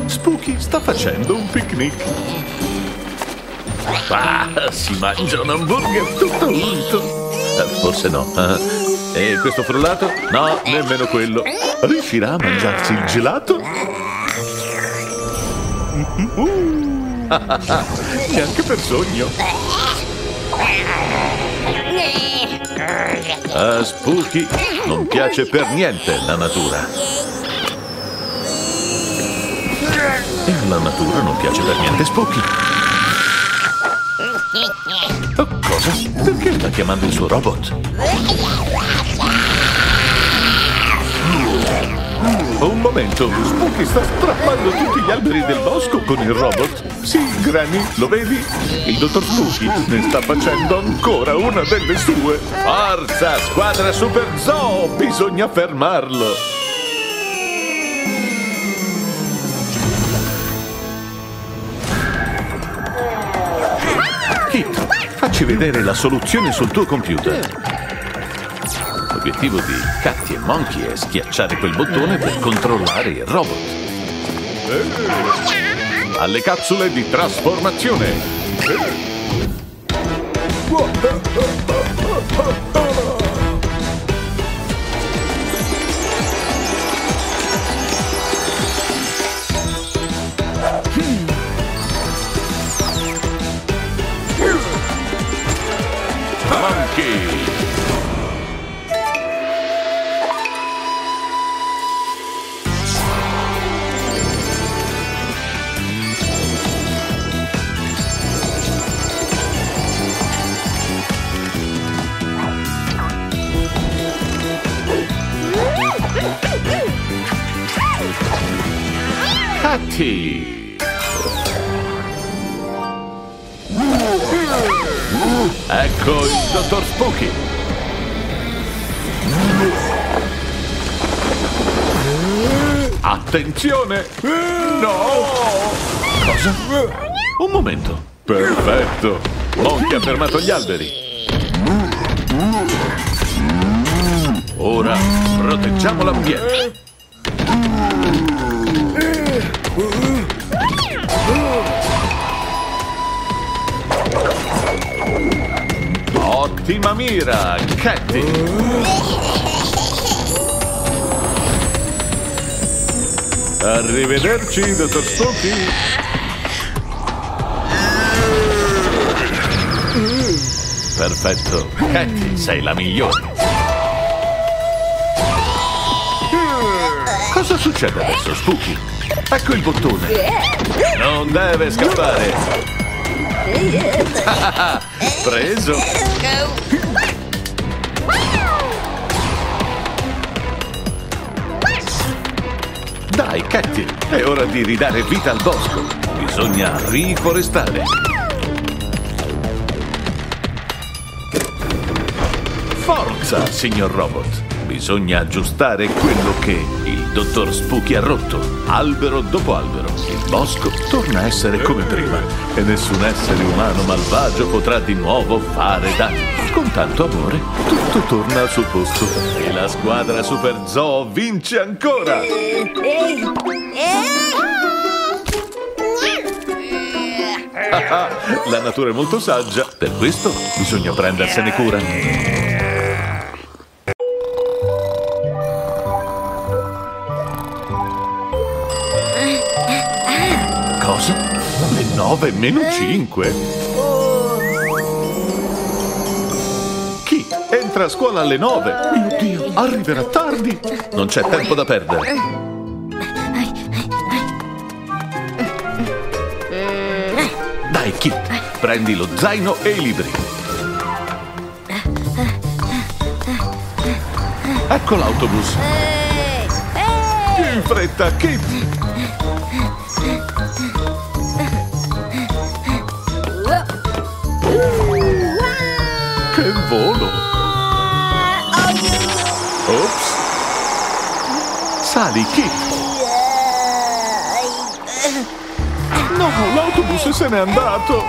Spooky sta facendo un picnic. Ah, si mangia un hamburger tutto unto. Forse no. E questo frullato? No, nemmeno quello. Riuscirà a mangiarsi il gelato? Neanche per sogno. A Spooky non piace per niente la natura. E alla natura non piace per niente Spooky. Oh, cosa? Perché sta chiamando il suo robot? Un momento, Spooky sta strappando tutti gli alberi del bosco con il robot. Sì, Granny, lo vedi? Il dottor Spooky ne sta facendo ancora una delle sue. Forza, squadra Super Zoo! Bisogna fermarlo. Kit, facci vedere la soluzione sul tuo computer. L'obiettivo di Cathy e Monkey è schiacciare quel bottone per controllare il robot. Alle capsule di trasformazione. Monkey. Cathy. Ecco il dottor Spooky. Attenzione! No! Cosa? Un momento. Perfetto. Monkey ha fermato gli alberi. Ora proteggiamo l'ambiente. Ottima mira, Cathy! Arrivederci, dottor Spooky! Perfetto, Cathy, sei la migliore! Cosa succede adesso, Spooky? Ecco il bottone! Non deve scappare! Preso! Dai, Cathy, è ora di ridare vita al bosco. Bisogna riforestare. Forza, signor Robot! Bisogna aggiustare quello che il dottor Spooky ha rotto, albero dopo albero. Il bosco torna a essere come prima e nessun essere umano malvagio potrà di nuovo fare danni. Con tanto amore, tutto torna al suo posto e la squadra Super Zoo vince ancora! La natura è molto saggia, per questo bisogna prendersene cura. Cosa? Le 9:05? Chi? Entra a scuola alle 9. Mio Dio, arriverà tardi. Non c'è tempo da perdere. Dai, Kit, prendi lo zaino e i libri. Ecco l'autobus. Più in fretta, Kit. Che volo! Ops! Sali, Kit! No, l'autobus se n'è andato!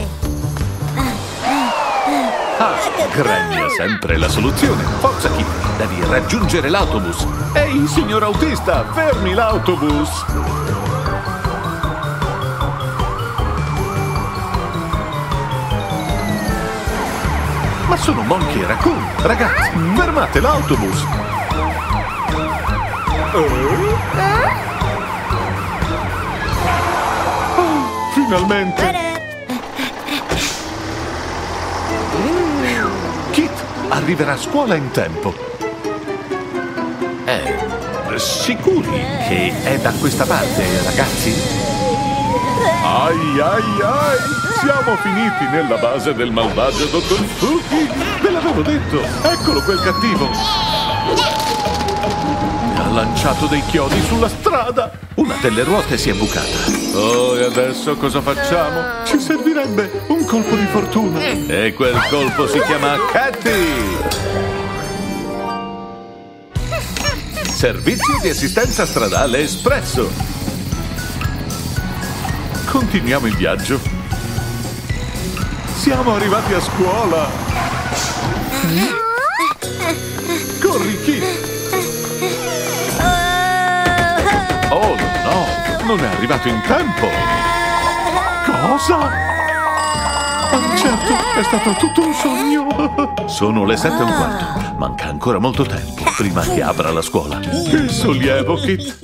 Ah, Granny ha sempre la soluzione! Forza, Kit! Devi raggiungere l'autobus! Ehi, signor autista, fermi l'autobus! Sono Monkey e Raccoon. Ragazzi, fermate l'autobus. Oh, finalmente. Kit arriverà a scuola in tempo. Sicuri che è da questa parte, ragazzi? Ai ai ai! Siamo finiti nella base del malvagio Dottor Spooky! Ve l'avevo detto! Eccolo quel cattivo! Mi ha lanciato dei chiodi sulla strada! Una delle ruote si è bucata. Oh, e adesso cosa facciamo? Ci servirebbe un colpo di fortuna! E quel colpo si chiama Catty! Servizio di assistenza stradale espresso. Continuiamo il viaggio. Siamo arrivati a scuola. Corri, Kit. Oh no, non è arrivato in tempo. Cosa? Certo, è stato tutto un sogno. Sono le 7:15. Manca ancora molto tempo prima che apra la scuola. Che sollievo, Kit.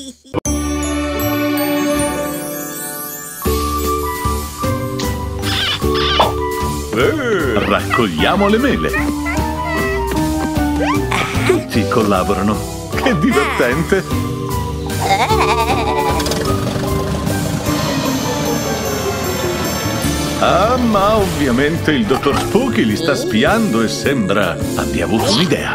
Raccogliamo le mele. Tutti collaborano. Che divertente. Ah, ma ovviamente il Dottor Spooky li sta spiando e sembra abbia avuto un'idea.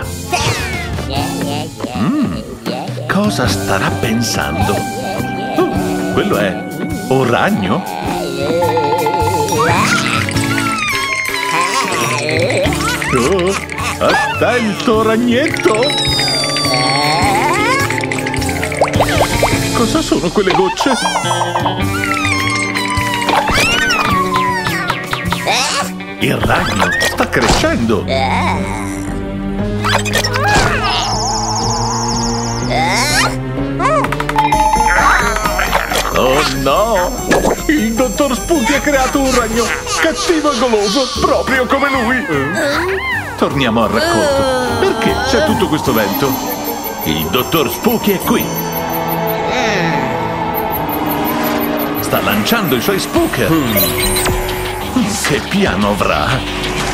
Cosa starà pensando? Oh, quello è un ragno? Oh, attento, ragnetto! Cosa sono quelle gocce? Il ragno sta crescendo! Oh no! Il Dottor Spooky ha creato un ragno cattivo e goloso, proprio come lui! Torniamo al racconto. Perché c'è tutto questo vento? Il Dottor Spooky è qui! Sta lanciando i suoi spooker! Che piano avrà?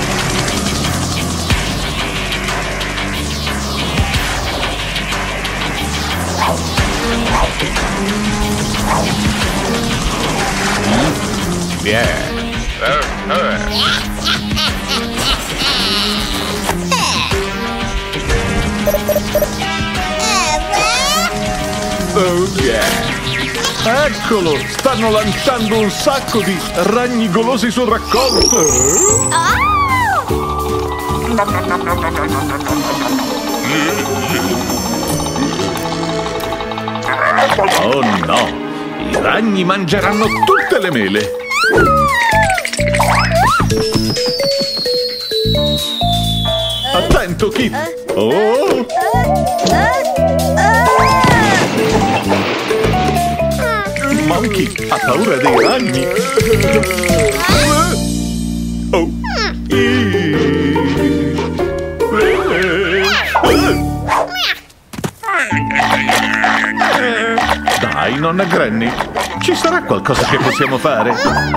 Oh yeah! Eccolo! Stanno lanciando un sacco di ragni golosi sul raccolto! Oh no! I ragni mangeranno tutte le mele! Attento, Kit! Oh! Monkey ha paura dei ragni! Oh! Dai, nonna Granny! Ci sarà qualcosa che possiamo fare?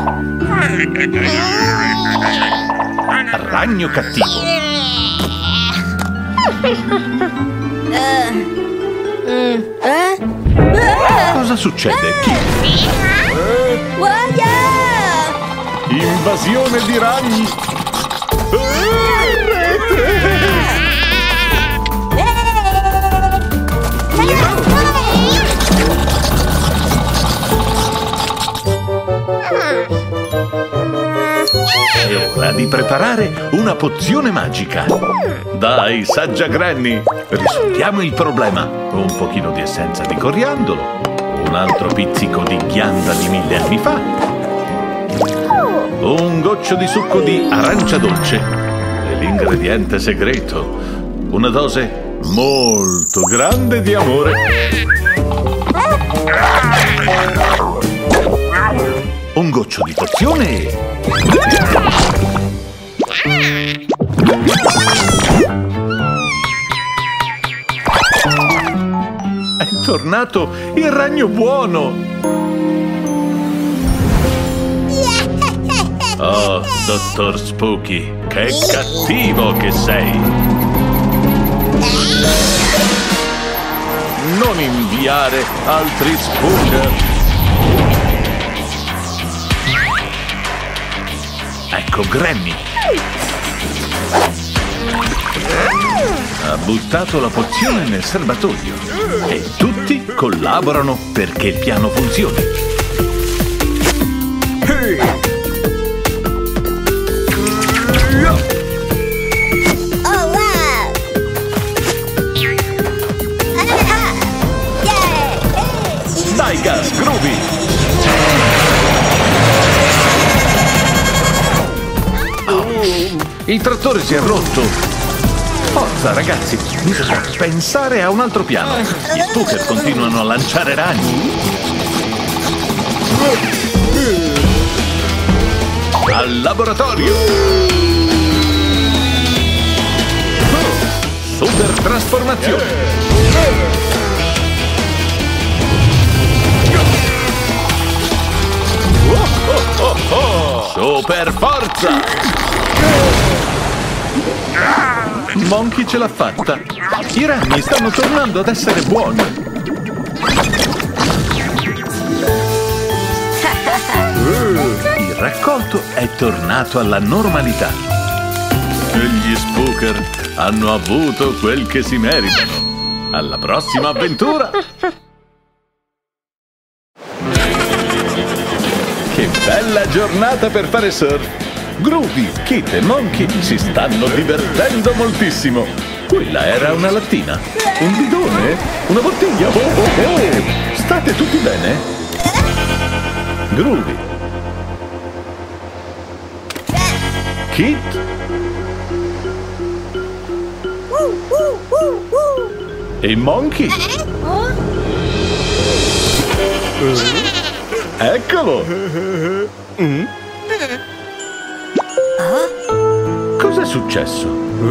Ragno cattivo! Cosa succede? Chi? Invasione di ragni! È ora di preparare una pozione magica. Dai, saggia Granny, risolviamo il problema. Un pochino di essenza di coriandolo, un altro pizzico di ghianda di 1000 anni fa, un goccio di succo di arancia dolce e l'ingrediente segreto, una dose molto grande di amore. Un goccio di pozione È tornato il ragno buono! Oh, dottor Spooky, che cattivo che sei! Non inviare altri spooker! Ecco Granny! Ha buttato la pozione nel serbatoio e tutti collaborano perché il piano funzioni. Oh wow! Dai gas, Groovy! Il trattore si è rotto! Forza ragazzi, bisogna pensare a un altro piano. Gli spooker continuano a lanciare ragni. Al laboratorio! Super trasformazione! Super forza! Monkey ce l'ha fatta! I ragni stanno tornando ad essere buoni! Il raccolto è tornato alla normalità! E gli spooker hanno avuto quel che si meritano! Alla prossima avventura! Che bella giornata per fare surf! Groovy, Kit e Monkey si stanno divertendo moltissimo. Quella era una lattina? Un bidone? Una bottiglia? Oh, oh, oh! State tutti bene? Groovy. Kit? E Monkey? Eccolo! Cos'è successo?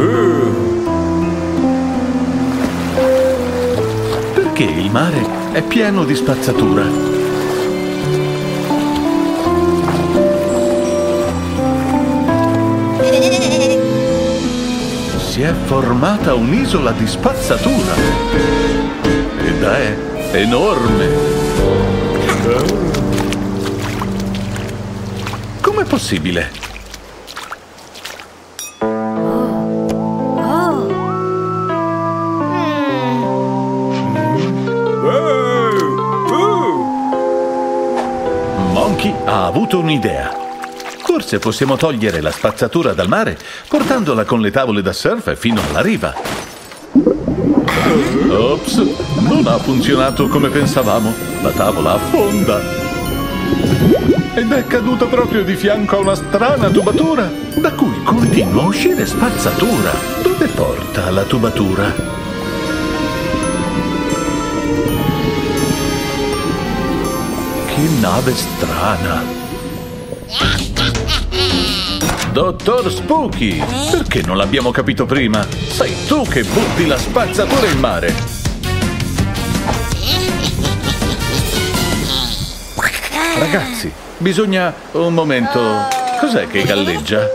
Perché il mare è pieno di spazzatura? Si è formata un'isola di spazzatura ed è enorme. Com'è possibile? Monkey ha avuto un'idea. Forse possiamo togliere la spazzatura dal mare portandola con le tavole da surf fino alla riva. Ops, non ha funzionato come pensavamo. La tavola affonda. Ed è caduta proprio di fianco a una strana tubatura, da cui continua a uscire spazzatura. Dove porta la tubatura? Che nave strana! Dottor Spooky, perché non l'abbiamo capito prima? Sei tu che butti la spazzatura in mare! Ragazzi, bisogna... un momento... Cos'è che galleggia?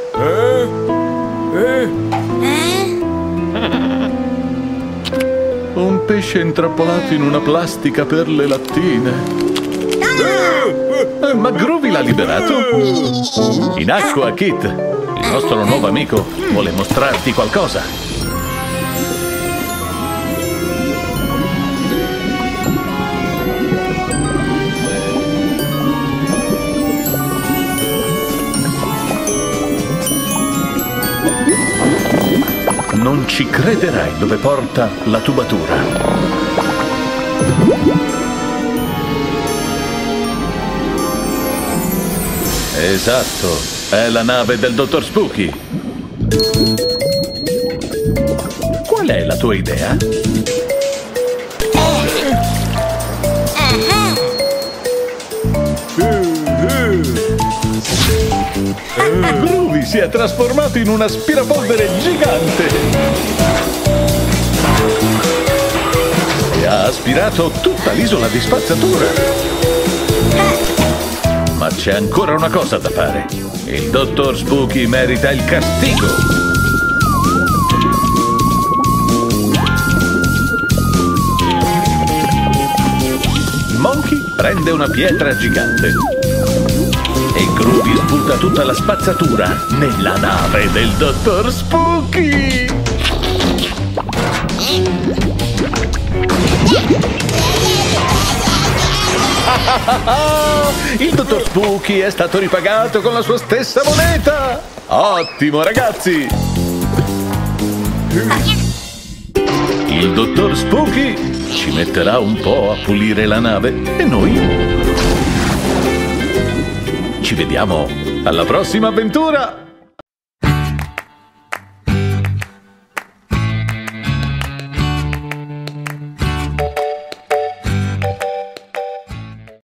Un pesce intrappolato in una plastica per le lattine. Ma Groovy l'ha liberato? In acqua, Kit! Il nostro nuovo amico vuole mostrarti qualcosa. Non ci crederai dove porta la tubatura. Esatto, è la nave del Dottor Spooky. Qual è la tua idea? Groovy, Spooky si è trasformato in un aspirapolvere gigante e ha aspirato tutta l'isola di spazzatura. Ma c'è ancora una cosa da fare. Il dottor Spooky merita il castigo. Monkey prende una pietra gigante e Groovy sputa tutta la spazzatura nella nave del dottor Spooky. Il dottor Spooky è stato ripagato con la sua stessa moneta. Ottimo, ragazzi! Il dottor Spooky ci metterà un po' a pulire la nave e noi ci vediamo alla prossima avventura!